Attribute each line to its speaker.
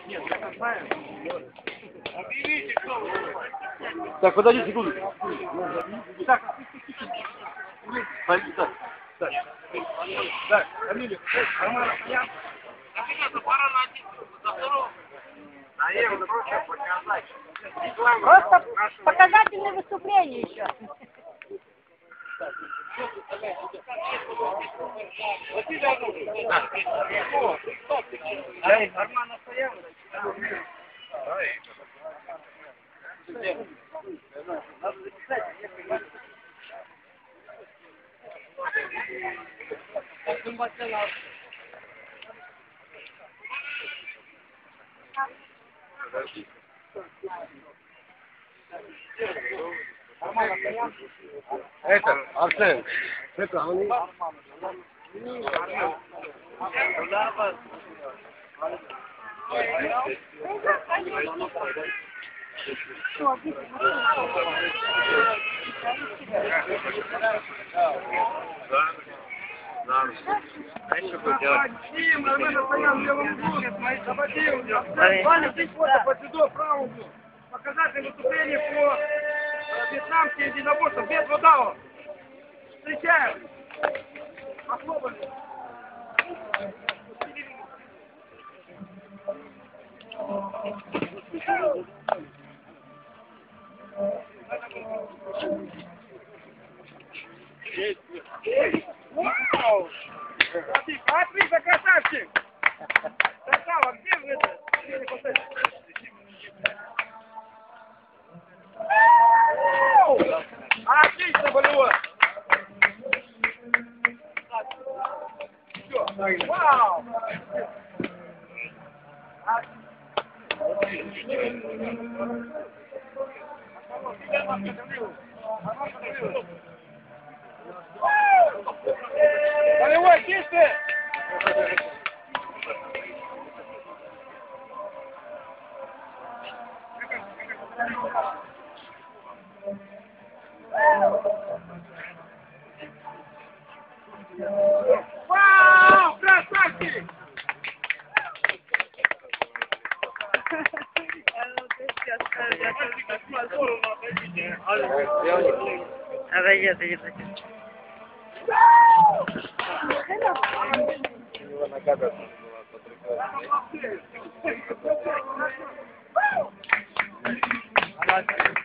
Speaker 1: Так, подожди секунду. Так. Так. Так, фамилию. Романов, я.
Speaker 2: Просто показательное выступление еще.
Speaker 1: Армана стоял? Надо записать. Это, Арсен, это они. Показательное выступление по вьетнамским единоборствам без водала. Встречаем. Попробуем. Вау! Отлично, красавчик! Красава, где вы это? Отлично, болевой! Все, вау! Болевой, чистый! Вау, красавчик!
Speaker 2: Отойди.
Speaker 1: Она